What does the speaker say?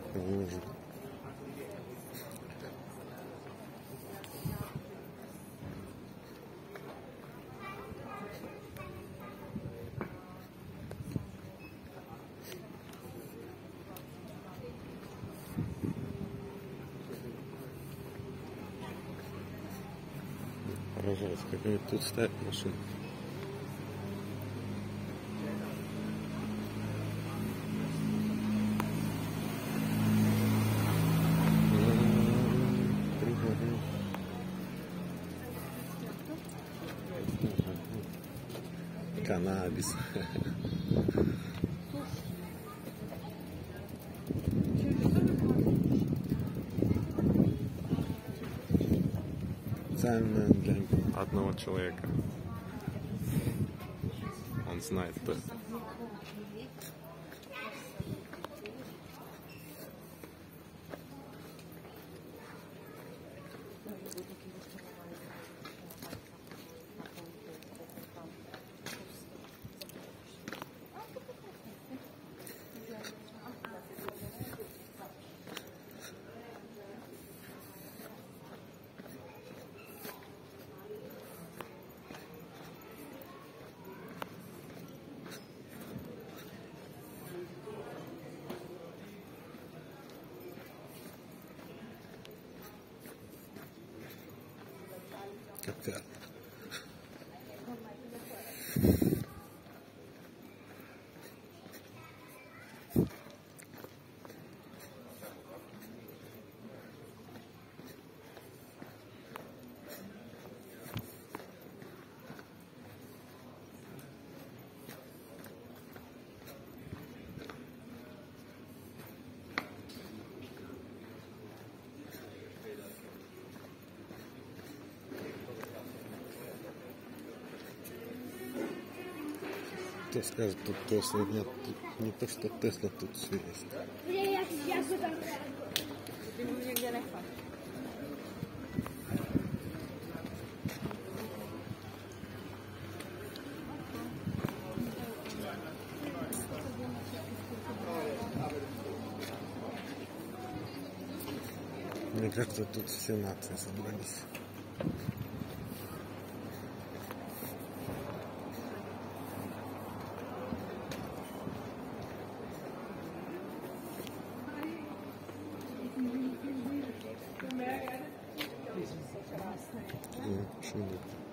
Ужас. Пожалуйста, как-нибудь тут ставят машину. Каннабис. Специально для одного человека. Он знает, что это. Капец. Кто скажет, тут Тесла нет, тут не то, что Тесла, тут все есть. Мне кажется, тут все нации собрались. Почему?